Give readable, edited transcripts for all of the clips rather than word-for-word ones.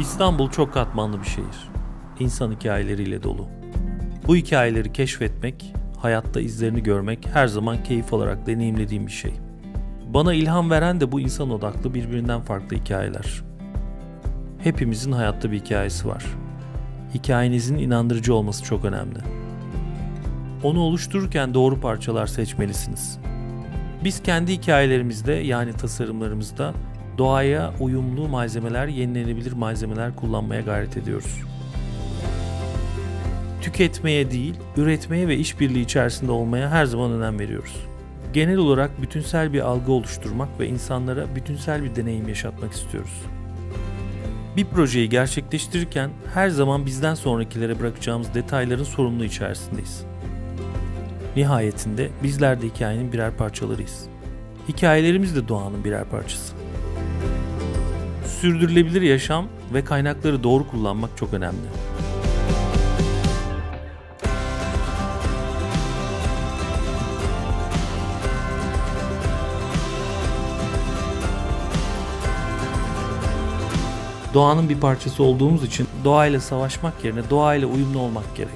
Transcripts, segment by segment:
İstanbul çok katmanlı bir şehir. İnsan hikayeleriyle dolu. Bu hikayeleri keşfetmek, hayatta izlerini görmek her zaman keyif alarak deneyimlediğim bir şey. Bana ilham veren de bu insan odaklı birbirinden farklı hikayeler. Hepimizin hayatta bir hikayesi var. Hikayenizin inandırıcı olması çok önemli. Onu oluştururken doğru parçalar seçmelisiniz. Biz kendi hikayelerimizde yani tasarımlarımızda doğaya uyumlu malzemeler, yenilenebilir malzemeler kullanmaya gayret ediyoruz. Tüketmeye değil, üretmeye ve işbirliği içerisinde olmaya her zaman önem veriyoruz. Genel olarak bütünsel bir algı oluşturmak ve insanlara bütünsel bir deneyim yaşatmak istiyoruz. Bir projeyi gerçekleştirirken her zaman bizden sonrakilere bırakacağımız detayların sorumluluğu içerisindeyiz. Nihayetinde bizler de hikayenin birer parçalarıyız. Hikayelerimiz de doğanın birer parçası. Sürdürülebilir yaşam ve kaynakları doğru kullanmak çok önemli. Doğanın bir parçası olduğumuz için doğayla savaşmak yerine doğayla uyumlu olmak gerek.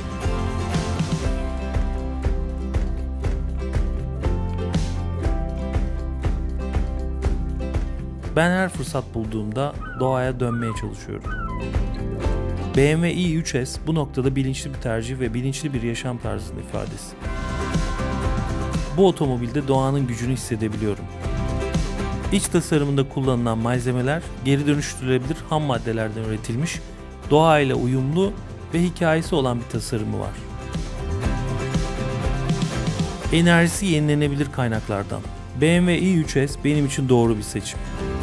Ben her fırsat bulduğumda doğaya dönmeye çalışıyorum. BMW i3S bu noktada bilinçli bir tercih ve bilinçli bir yaşam tarzının ifadesi. Bu otomobilde doğanın gücünü hissedebiliyorum. İç tasarımında kullanılan malzemeler geri dönüştürülebilir ham maddelerden üretilmiş, doğayla uyumlu ve hikayesi olan bir tasarımı var. Enerjisi yenilenebilir kaynaklardan. BMW i3S benim için doğru bir seçim.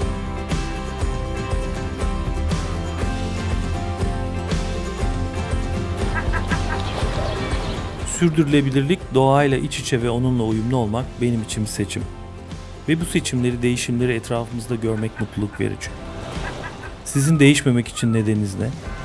Sürdürülebilirlik, doğayla iç içe ve onunla uyumlu olmak benim için bir seçim. Ve bu seçimleri, değişimleri etrafımızda görmek mutluluk verici. Sizin değişmemek için nedeniniz ne?